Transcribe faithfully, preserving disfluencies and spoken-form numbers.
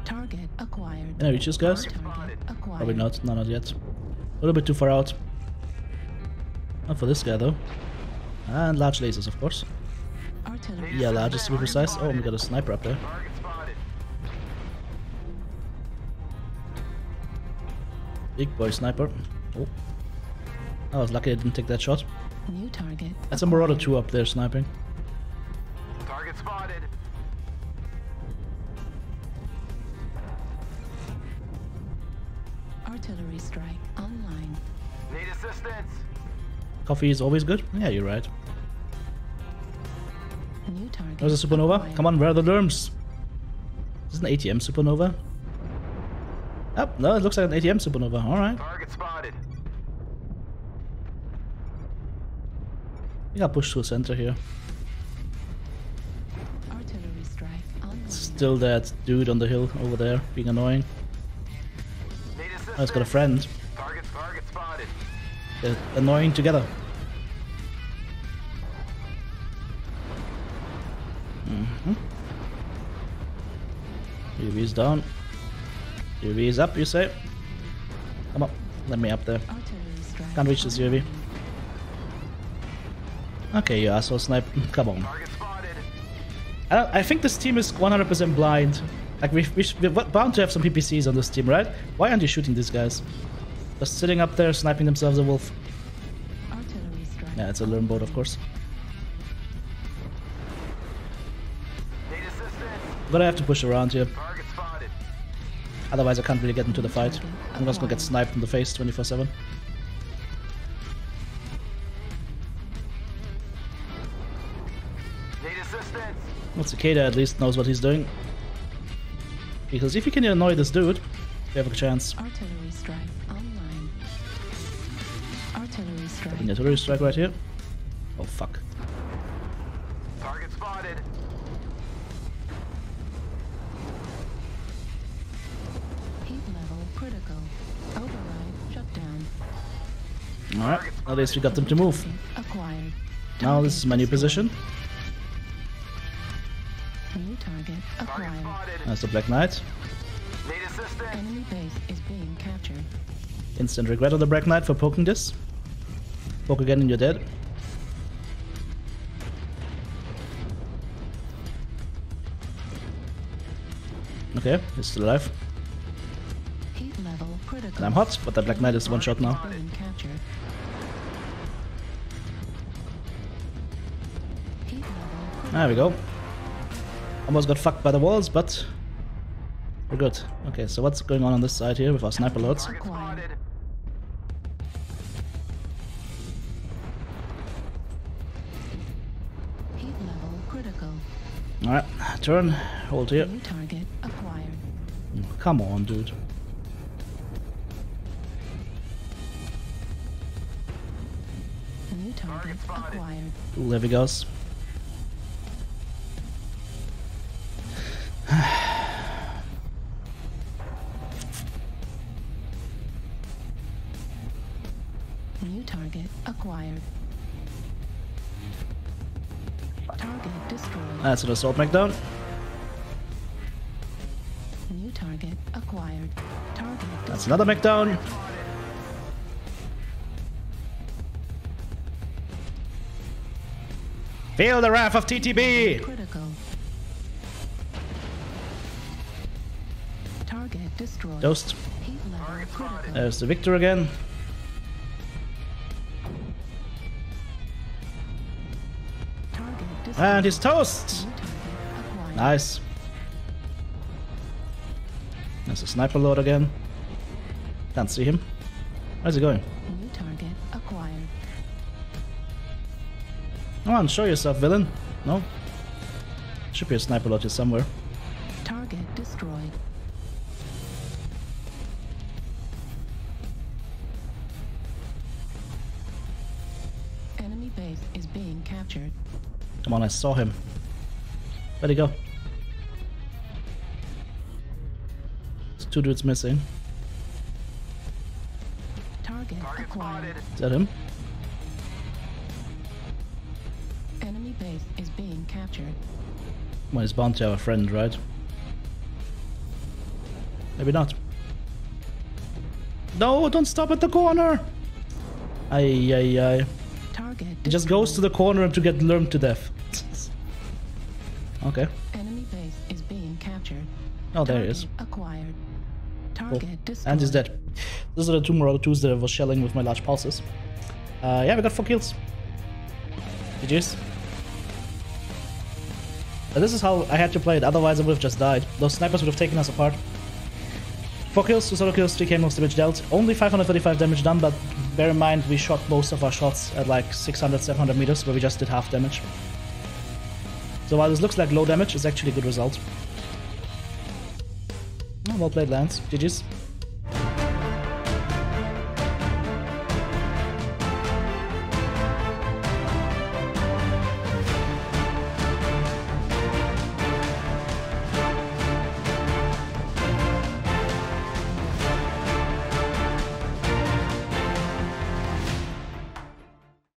Target acquired. Can I reach this, guys? Target acquired. Probably not. No, not yet. A little bit too far out. Not for this guy, though. And large lasers, of course. Artillery. Yeah, largest to be precise. Oh, we got a sniper up there. Big boy sniper. Oh. I was lucky I didn't take that shot. New target. That's a Marauder two up there sniping. Target spotted. Artillery strike online. Need assistance. Coffee is always good? Yeah, you're right. New target. There's a supernova. acquired. Come on, where are the lerms? Is this an A T M supernova? Oh, no, it looks like an A T M supernova. Alright. Target spotted. We got pushed to the center here. Artillery strike online. Still that dude on the hill over there being annoying. Need assistance. Oh, it's got a friend. Target, target spotted. They're annoying together. Mm-hmm. U V's down. U V's up, you say? Come on, let me up there. Artillery strike. Can't reach this U V. Okay, you asshole snipe. Come on. Target spotted. I, don't- I think this team is one hundred percent blind. Like, we, we, we're bound to have some P P Cs on this team, right? Why aren't you shooting these guys? Just sitting up there, sniping themselves a wolf. Artillery strike. Yeah, it's a learn boat, of course. Need assistance. I'm gonna have to push around here. Target spotted. Otherwise, I can't really get into the fight. I'm just gonna get sniped in the face twenty-four seven. Need assistance. Well, Cicada at least knows what he's doing. Because if you can annoy this dude, you have a chance. Artillery strike online. Artillery strike. An artillery strike right here. Oh, fuck. Target spotted. Heat level critical. Override shut down. Alright, at least we got them to move. Acquired. Now this is my new position. New target Target acquired. spotted. That's the Black Knight. Need assistance. Enemy base is being captured. Instant regret on the Black Knight for poking this. Poke again and you're dead. Okay, he's still alive. Heat level critical. And I'm hot, but the Black Knight is one shot now. Being captured. Heat level critical. There we go. Almost got fucked by the walls, but we're good. Okay, so what's going on on this side here with our sniper loads? Target Acquired. spotted. Heat level critical. Alright, turn, hold here. New target acquired. Come on, dude. New target acquired. Ooh, there we goes. New target acquired. Target destroyed. That's an assault mech down. New target acquired. Target That's another mech down. Feel the wrath of T T B! critical. Target destroyed. Toast. Heat level critical. There's the Victor again. Target destroyed. And he's toast! New target acquired. Nice. There's a sniper load again. Can't see him. Where's he going? New target acquired. Come on, show yourself, villain. No? Should be a sniper load here somewhere. Target destroyed. Enemy base is being captured. Come on, I saw him. Where'd he go? There's two dudes missing. Target Target acquired. spotted. Is that him? Enemy base is being captured. Well, he's bound to have a friend, right? Maybe not. No, don't stop at the corner! Ay, ay, ay. Target He just goes to the corner to get lurmed to death. Okay. Enemy base is being captured. Oh, there he Target is. Acquired. Cool. Target destroyed. And he's dead. These are the two Marauder twos that I was shelling with my large pulses. Uh, yeah, we got four kills. G G's. But this is how I had to play it, otherwise I would have just died. Those snipers would have taken us apart. four kills, two solo kills, three K most damage dealt. Only five hundred thirty-five damage done, but bear in mind we shot most of our shots at like six hundred, seven hundred meters, where we just did half damage. So while this looks like low damage, it's actually a good result. Oh, well played, Lance. G G's.